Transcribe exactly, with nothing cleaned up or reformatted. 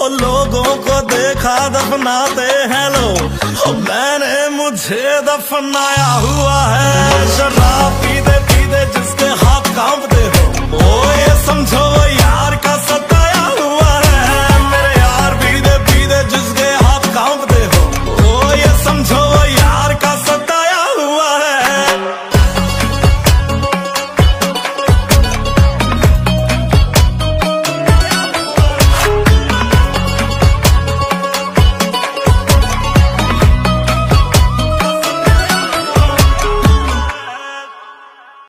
लोगों को देखा दफनाते हैं लोग, मैंने मुझे दफनाया हुआ है। शराब पीते पीते जिसके हाथ कांपते